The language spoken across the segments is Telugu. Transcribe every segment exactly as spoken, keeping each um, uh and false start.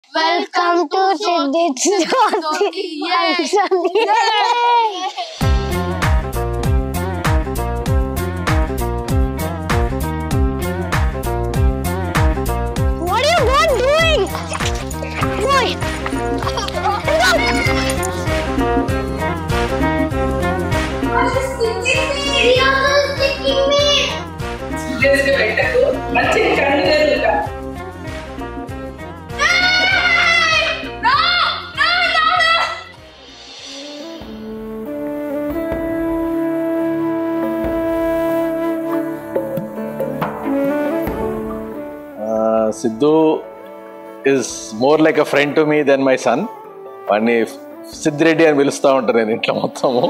Welcome to Siddith Dhoti. What are you both doing? Boy. What is sticking me? Rihanna is sticking me. Let's go back to Matcha Kandaluka. Siddhu is more like a friend to me than my son. వాడిని సిద్ధిరెడ్డి అని పిలుస్తూ ఉంటాను నేను ఇంట్లో మొత్తము.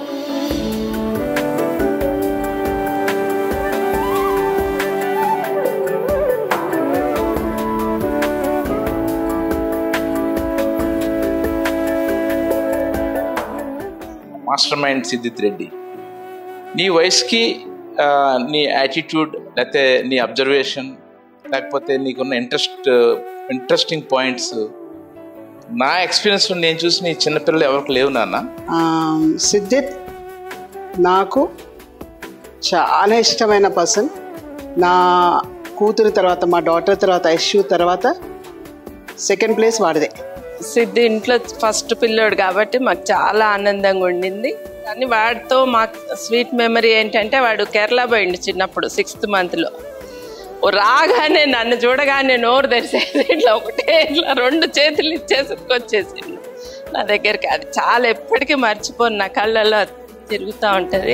మాస్టర్ మైండ్ సిద్ధిత్ రెడ్డి, నీ వయసుకి నీ యాటిట్యూడ్ లేకపోతే నీ అబ్జర్వేషన్ లేకపోతే నీకున్న ఇంట్రెస్ట్ ఇంట్రెస్టింగ్ పాయింట్స్ నా ఎక్స్పీరియన్స్ నేను చూసి నీ చిన్నపిల్లలు ఎవరికి లేవు నాన్న. సిద్ధిత్ నాకు చాలా ఇష్టమైన పర్సన్. నా కూతురు తర్వాత, మా డాటర్ తర్వాత, యశు తర్వాత సెకండ్ ప్లేస్ వాడిదే. సిద్ధి ఇంట్లో ఫస్ట్ పిల్లోడు కాబట్టి మాకు చాలా ఆనందంగా ఉండింది. కానీ వాడితో మాకు స్వీట్ మెమరీ ఏంటంటే వాడు కేరళ పోయిండు చిన్నప్పుడు సిక్స్త్ మంత్లో. రాగానే నన్ను చూడగానే నోరు తెరిసేది, ఇట్లా ఒకటే ఇట్లా రెండు చేతులు ఇచ్చేసుకొచ్చేసిండు నా దగ్గరికి. అది చాలా ఎప్పటికీ మర్చిపోను, నా కళ్ళల్లో తిరుగుతూ ఉంటుంది.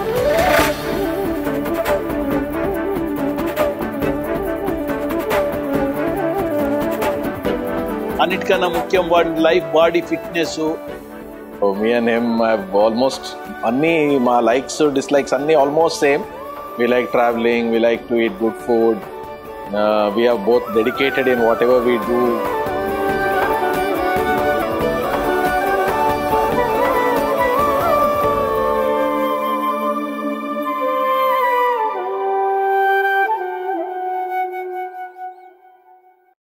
అన్నిటికన్నా ముఖ్యం వాడి life, body fitness. Me and him almost అన్ని మా లైక్స్ డిస్లైక్స్ అన్ని almost same. We like traveling, we like to eat good food. Uh, we are both dedicated in whatever we do.